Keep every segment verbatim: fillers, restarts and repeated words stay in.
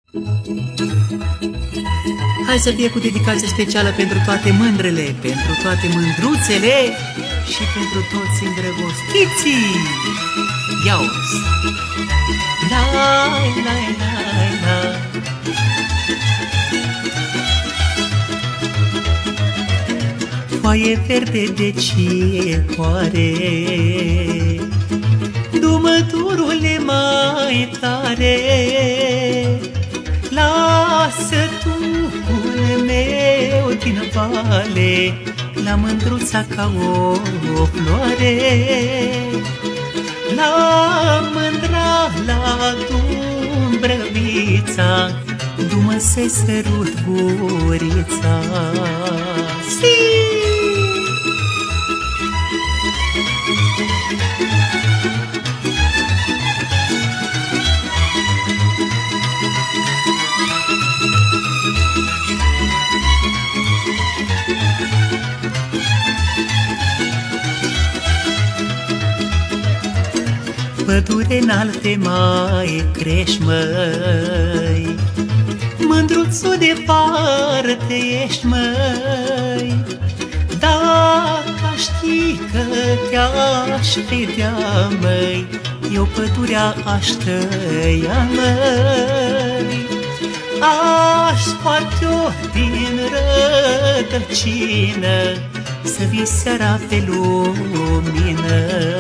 Hai să fie cu dedicație specială pentru toate mândrele, pentru toate mândruțele și pentru toți îndrăgostiții. Ia-uzi! La, la, la, la. Foaie verde de cicoare, du-măturule mai tare, lasă tucul meu din vale, la mândruța ca o floare, la mândra, la Dumbrăvița, du-mă să-i sărut gurița. Si! Pădure înalte mai crești, măi, mândruțul departe ești, măi, dacă știi că te-aș vedea, măi, eu pădurea aș tăia, măi, aș scoate-o din rădăcină, să vii seara pe lumină.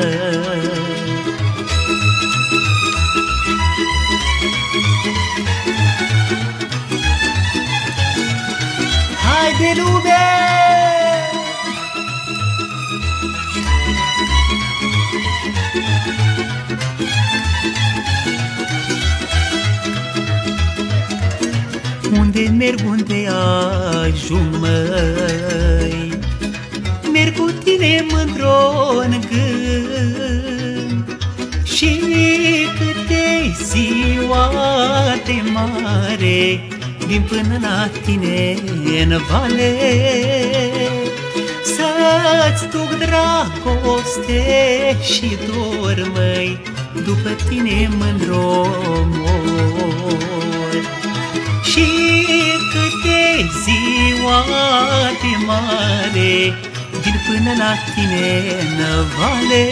Haide, lume! Unde merg, unde ajung, măi, merg cu tine mândr-o-n gând, și câte ziua de mare vin până la tine în vale, să-ți duc dragoste și dor, măi, după tine mândr-o mor. Și câte ziua de mare vin până la tine în vale,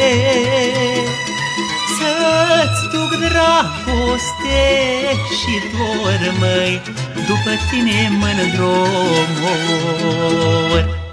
să-ți duc dragoste și dor, măi, după tine mândr-o mor.